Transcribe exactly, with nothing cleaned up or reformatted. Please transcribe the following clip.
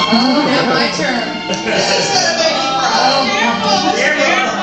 Oh, now my turn. This is a baby frog. Careful.